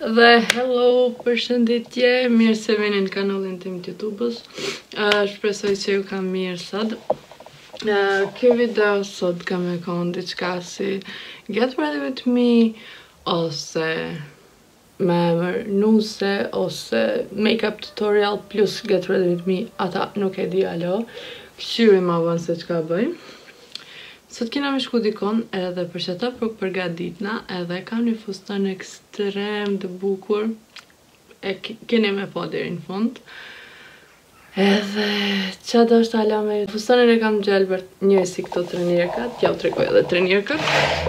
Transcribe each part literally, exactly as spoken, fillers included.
Dhe hello, përshëndetje, mirë se vini në kanalin tim të YouTube-ës. Uh, shpresoj që ju kam mirë sot. Uh, Ky video sot kam e konë diçka si Get Ready With Me, ose me emër Nuse, ose Makeup Tutorial plus Get Ready With Me, ata nuk e di alo. Këshyri ma vonë se çka bëjmë. Sot kena me shku dikon edhe për që ta përgatitna edhe kam një fustan ekstrem të bukur, e keni me po deri në fund. Edhe qa do është ala me fustanin e kam gjelbër njëri si këto trenirkat, ja u tregoj edhe trenirkat.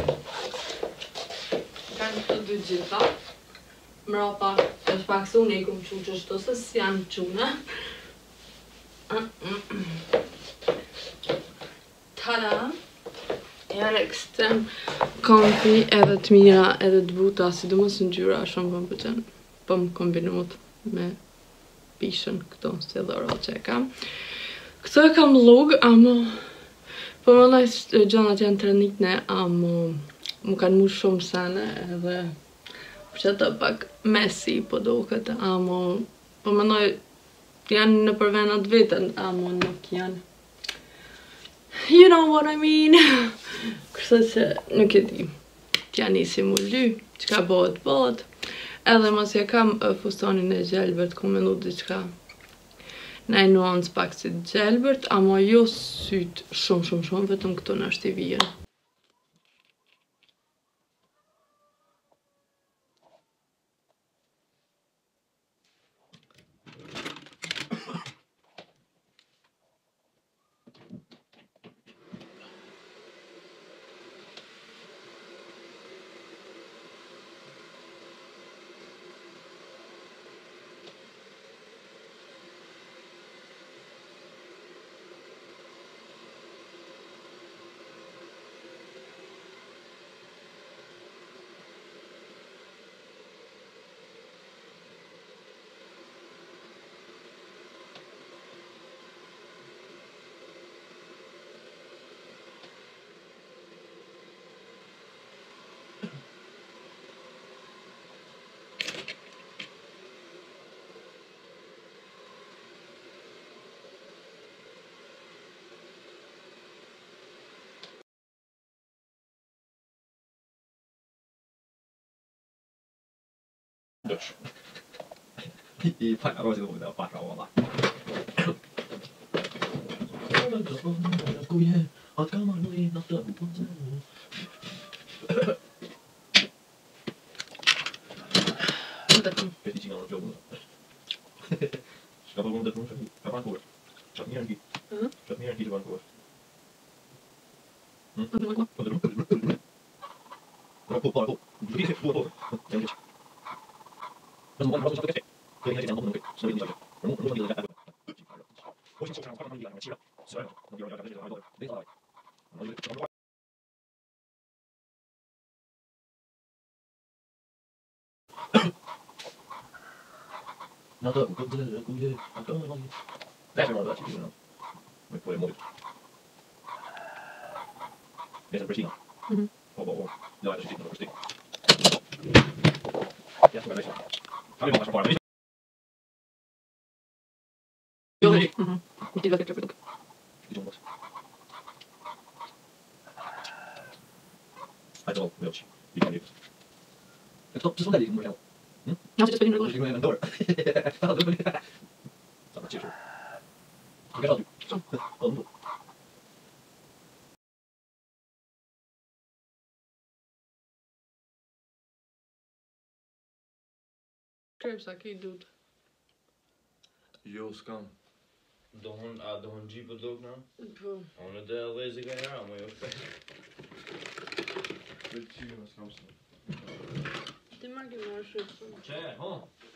Kam këto dy gjitha, mrapa është pak se unë i kum qunë që shto se si janë quna. Tada! Janë ekstrem comfy edhe të mira edhe të buta, sidomos në ngjyra shumë më pëlqen. Po më kombinuat me pishën këto si dhoro që e kam. Këto e kam lug, amo po më ndaj gjonat janë trenitne, amo më kanë mu shumë sene edhe për që të pak mesi po duket, amo po më ndaj janë në përvenat vitën, amo nuk janë. You know what I mean. Kërsa që nuk e di, t'ja nisi mu ly, qka bëhet bëhet. Edhe mos ja kam fustonin e gjelbërt, ku me nuk diqka në e nuans pak si gjelbërt, ama jo syt shumë shumë shumë, vetëm këtu në është i vijen. Dutch. I packar rakt igång där och packar av alla. Att kan man nog inte stöd på det. Vet inte vad jag gör. Ska bara gå där från jag bara går. Chat ner hit. Mhm. Chat ner hit bara går. Mm. Bara på bara på. Du vet på på. Men man har också sagt att det är inte någon något så inte så. Men någon vill det. Och så kan man bara göra det. Så jag gör det det är det. Nå då, gå det gå det. Det är nog det tycker jag. Men på emot. Det är precis. Mhm. Och och jag är precis på precis. Jag ska läsa. Kan vi bara spara det? Jo. Mhm. Det var det för dig. Det jobbar. Alltså, jag vet. Vi kan ju. Jag tror så där det går. Mm. Jag ska spela in det. Det går en dörr. Ja, det blir det. Så vad tycker du? Vad gör du? Så. Kom. Krepsa, ki dude. Jo, s'kam. Do hun, a do hun gjipë duk në? Po. Unë dhe lezi ka njëra, më jo shpejt. Për qime, s'kam s'kam. Ti ma ke marrë shumë. Qe, ho?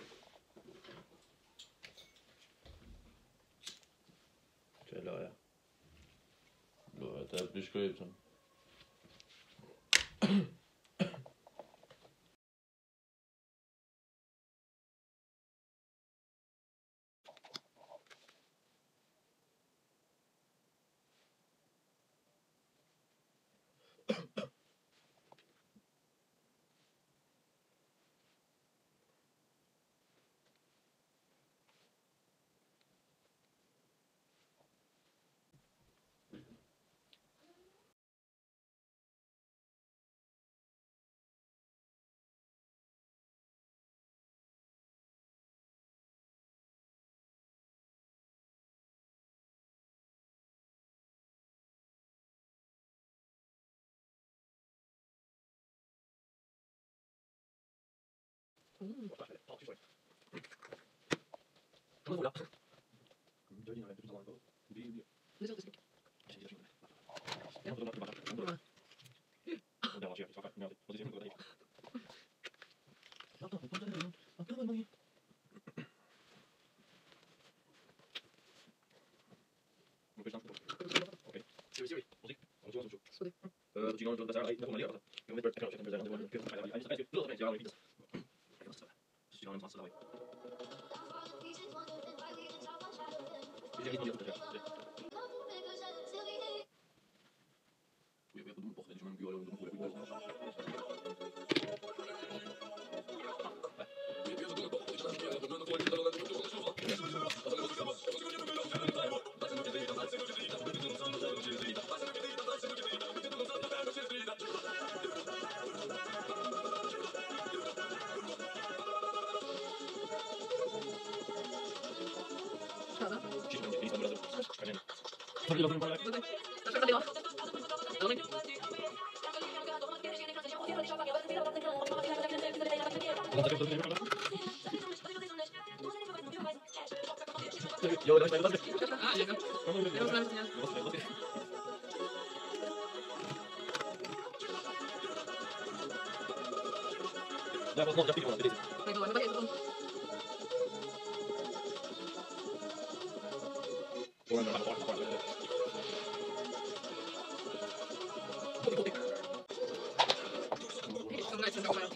Qe loja. Loja të e plishkriptën. Mm. Ja, typ så. Kan man få det? Jag gillar det, utan att det är Det ser lite snyggt. jag ser det. Jag har inte bara. Det var jävligt vackert. Men det ser ut att gå dit. Okej. Ska vi se musik? Och så så. Så det. Eh, då tycker jag inte att det är kommer leva. Jag vet inte jag kan inte det var kul. Jag vet inte jag vet jag vet. Så tycker jag inte att det var. Det är inte det. Jag vet inte varför det är som en gör under bordet. Jo, det är det. Ah, jag kan. Det var så hemskt igen. Det var något jag fick honom till. Det går. Men vad är det? Och den här var bara. Som nice som kommer.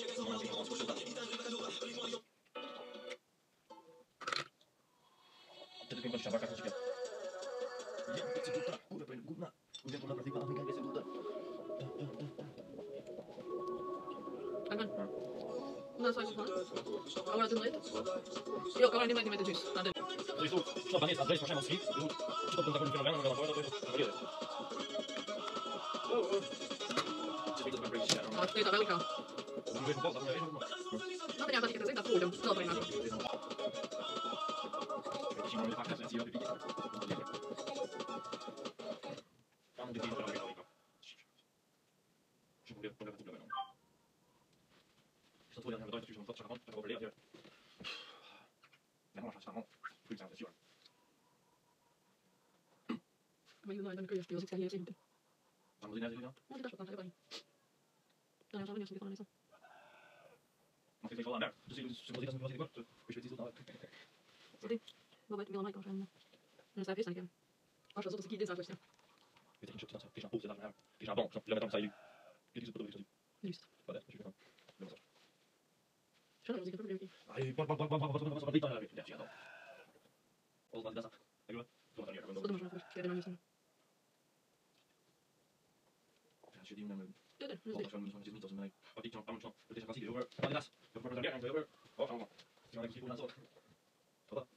Det kan kanske vara kanske. Ja, det är gott. Goda på en goda. Och det kommer att bli bara en ganska goda. Kan. Nu så jag får. Jag har det inte. Jag kan inte med det tyst. Nej. Det är så. Klappa ner adress på schemat skriv. Det är så. Stopp den där för vänner och då då då. Ja, det är väldigt bra. Du vet vad det är. Vad jag tycker det är inte för dem. Så på innan. Men nu är den kul. Jag ska säga inte. Ja, det är så att han är bara. Den är så länge som vi får liksom. Man ska kolla där. Du ser ju så det som vi har sett. Hur ska vi titta där? Så det var bara ett kanske en. Men så här finns det inte. Varför så så skidligt så först. Vi tänker köpa så kanske på det där här. Kanske barn som lämnar dem sig. Det är så på det viset. Just. Vad det är? tjugofem. Det var så. Känner du sig problem i? Nej, bara bara bara bara bara bara lite där. Det är jättebra. Och vad det där. Det går. Då tar jag men då. Så de måste först. Det är någon Kanske det är ju det är det. vad som som som som mig. Vad gick de fram så. Det är kanske över. Vad det där? Jag får prata där över. Vad fan. Jag har inte på den så. Så.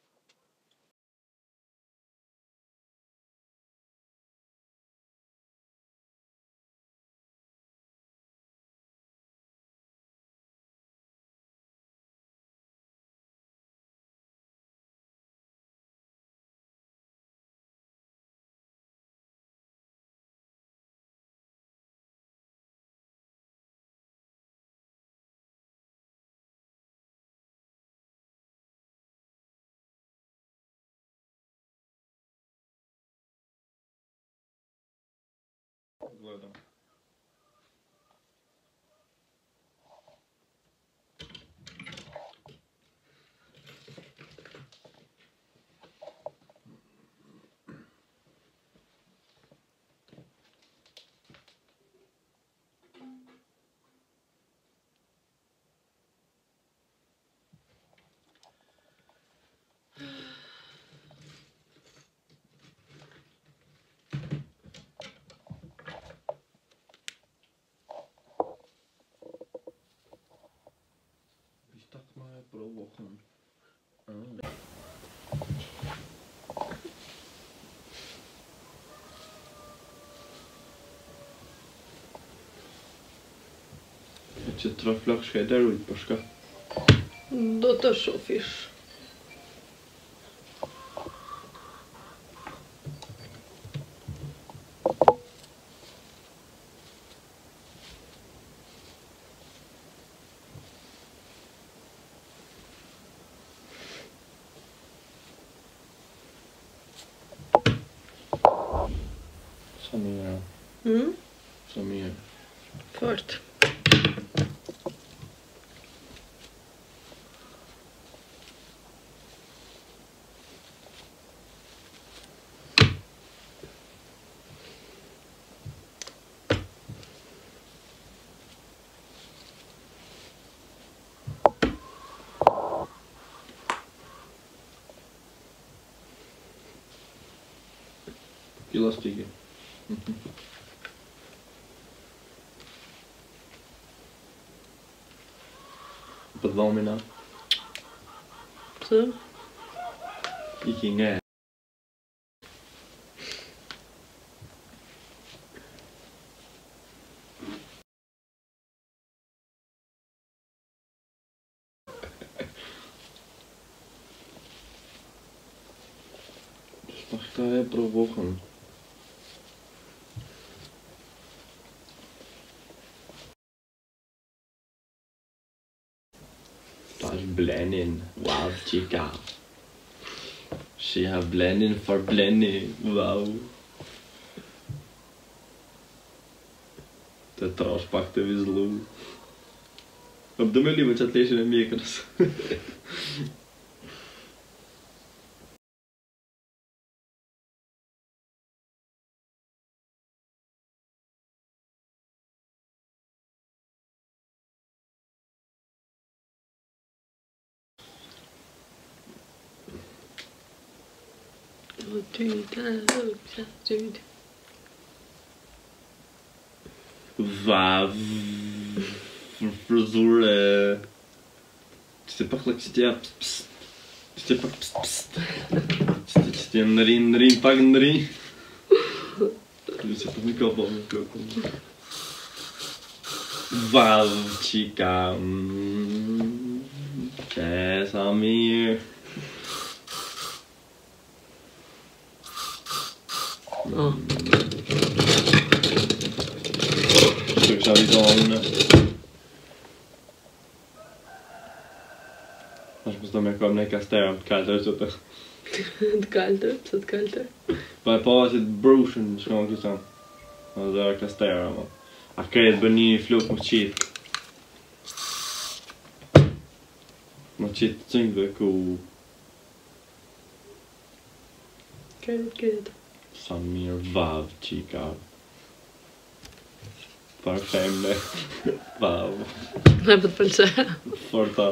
Glöden. Tack med bra vaken. Mm. Citra flagskejder och utborska. Då tar så fisk. Mm. Som är. Fort. Elastik. Подвал Så. Vikingar. Wacht, hij provochen. Dat is blending. Wow, chica. She have blending for blending. Wow. Det trashpakte vi zlu. Обдумали që të leshin e mjekërës. Och du där också, du. Vav. Frisur. C'était pas que c'était psst. C'était pas psst psst. C'était un rin rin pas un rin. Je sais pas quoi pour me bloquer. Vav chica. Yes, I'm here. Ja. Så kör vi igång. Kanske måste jag komma ner kastar kallt ut ute. Det kallt ut, så kallt ut. Bara på sitt broschen ska man kunna. Och då kastar man. Okej, det blir ny flok mot shit. Mot shit syngde ko. Gud, gud. Samir Vav chica. Parfemne. Vav. Jag vet inte säga. Forta.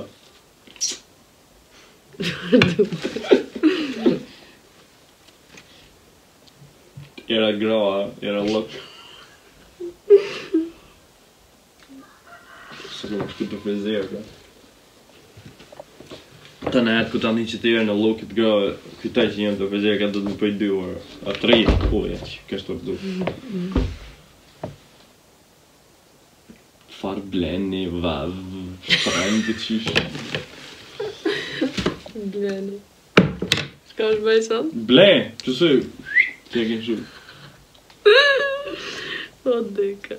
Era gråa, era lock. Så jag måste på frisera. Tänään, että kun tää on niin sitten yönä lookit gråa, kun täysin jäntä frisera, että du på idur. Att tre på ett, kanske du. Far blenni, vav, brandetjus. Glenn. Ska du börja sånt? Blä, du ser. Tegen zo. Vad dyka.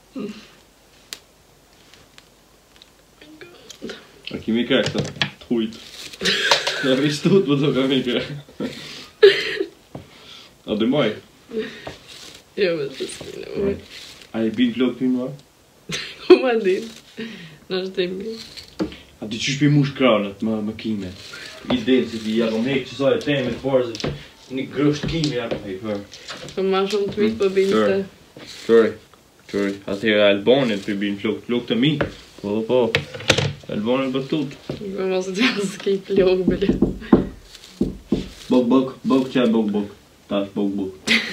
Okej, vi krijgt dat. Goed. Ja, wie stoot wat ook aan mij krijgen. Ja, det är mooi. Jag vet inte. Hij biedt loopt nu maar. Kom maar din. När det är min. Ja, dit is weer moest krauwen met mijn kiemen. Iedereen zit hier omheen, så sa jag till mig för sig. Ni grust kiemen jag omheen för. Som man som twitt på bilder. Sorry. Sorry. Att det är barnet för bin flock. Lukta min. På på. Barnet bara tot. Man måste ta skip lågbild. Bok bok bok tja bok bok. Tas bok bok.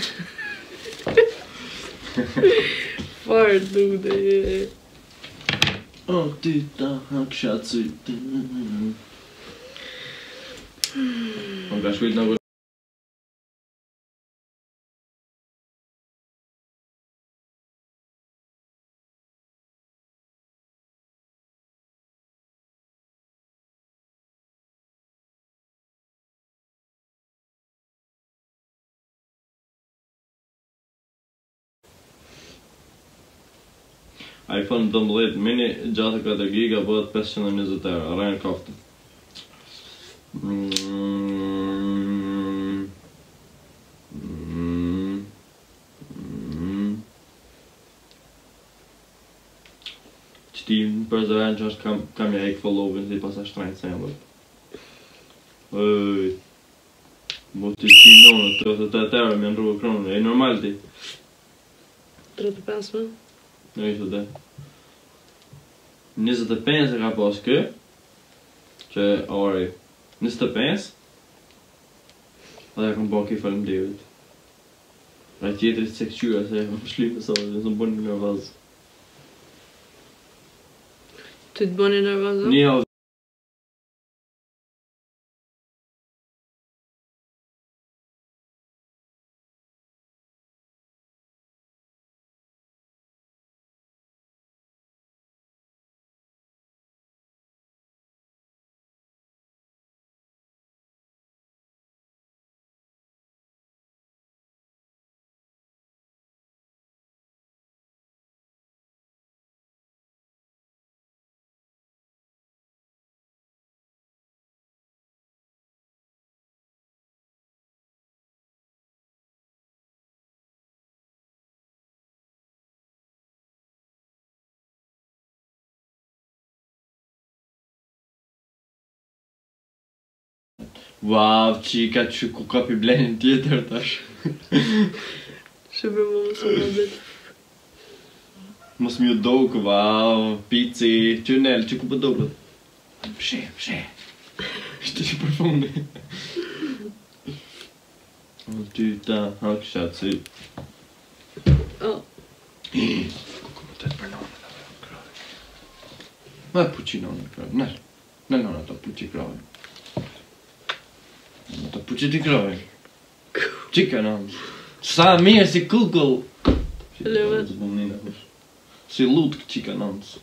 Var du det? Och titta, han tjats ut. Om där skulle något. iPhone ثمانية mini جاتك هذا جيجا بايت بس شنو نزلت رين كافته. për zëren që është kam, kam ja ik followin si pas ashtrajnë se jam Ëj. Mo të qinonë, tridhjetë e tetë euro më janë rrugë kronë, e normal ti? tridhjetë e pesë më? Në ishte dhe. njëzet e pesë e ka pas kë, që ori, njëzet e pesë, dhe e kom bo ki faleminderit. Pra tjetëri se këqyra se e kom shlipe sa, dhe së më bëni nervaz. Ty të bëni nervaz? Një javë. Wow, qika që ku ka pi blenin tjetër tash. Shëpër më më së më dhe. Mos mi u dok, wow, pici, qënel, që ku për dokët? Pshe, pshe. Ishte që për fundi. O ty ta, ha kësha të si. Oh. Ku më të të për nonë të kërëve. Ma puqi nonë të kërëve, nërë. Nërë nonë të puqi kërëve. Të puqi të kërëve. Qika nonë. Sa mirë si Google. Lëve. Si lut qika nonë.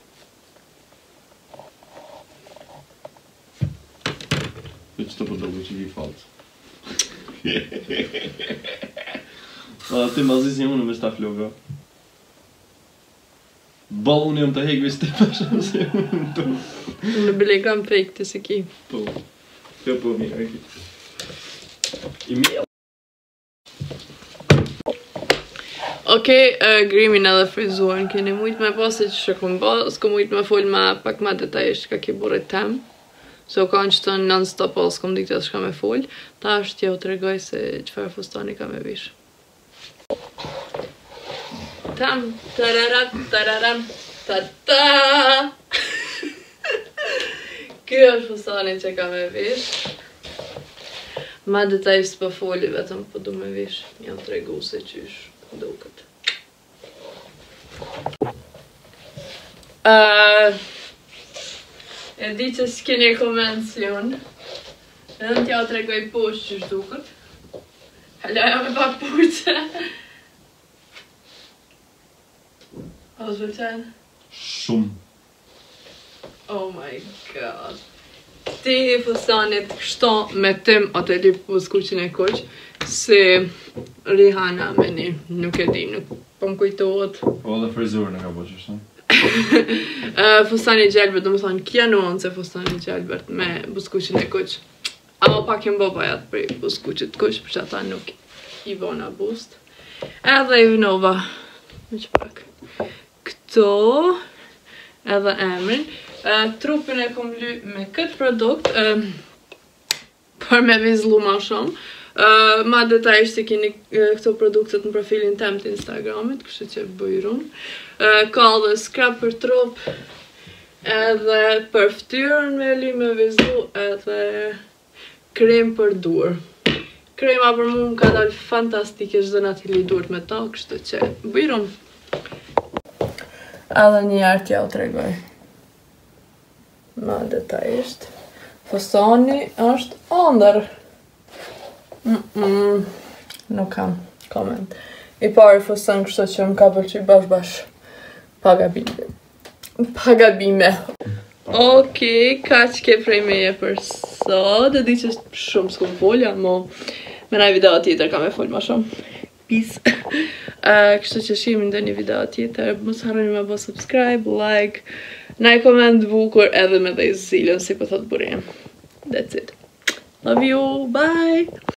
Veç të përdogu që ki falë. A ti ma zi si unë me sta floga. Ba unë jam të hek vës të pasham se unë të. Unë bile kam fake të se ki. Po. Kjo po mirë, aki. I mirë. Okej, okay, uh, grimin edhe frizuar keni mujt me pasi që që kom ba, s'ko mujt me full ma pak ma detajisht ka ki burit tem. So ka në qëtën non-stop all s'kom dikte të shka me full. Ta është tja u të regoj se qëfar fustani ka me vish. Tam, tararam, tararam, ta-ta! Kjo është fustani që ka me vish. Ma detajisht s'pa fulli, vetëm po du me vish. Jam të regu se qysh. Duket. Uh, e di që s'keni konvencion. Edhe t'ja të regoj posh që shduket. Haloja me pak puqe. A së vëqen? Shumë. Oh my god. Ti fustanit kështo me tim atë e lip puskuqin e kuq. Se Rihanna me një, nuk e di, nuk po më kujtohet. Po dhe frizurën e ka po qështë? uh, Fustani gjelbert, do më thonë, kja nuancë e fustani gjelbert me buskuqin e kuq. Ama pak jem bo bajat prej buskuqit kuq, për që ata nuk i bona boost. Edhe i vinova, me që pak, këto, edhe emrin. Uh, trupin e kom ly me këtë produkt, uh, për me vizlu ma shumë. Uh, ma detajisht se keni uh, këto produktet në profilin tem të Instagramit, kështë që bëjrum. Uh, ka dhe scrub për trup, edhe për ftyrën me li me vizlu, edhe krem për dur. Krema për mu më ka dalë fantastike, çdo natë li duart me ta, kështë që bëjrum. Edhe një artja u të regoj. Ma detajisht. Fustani është andër. Mm -mm. Nuk kam koment. I pari fustan kështu që më ka pëlqy bash bash. Pa gabime. Pa gabime. Okej, ka që ke prej meje për sot. Dhe di që shumë s'kom folja, mo me naj video tjetër ka me fol ma shumë. Peace. uh, kështu që shihemi në një video tjetër. Mos harroni me bë subscribe, like, naj koment bukur edhe me dhe zilën si po thot burim. That's it. Love you, bye!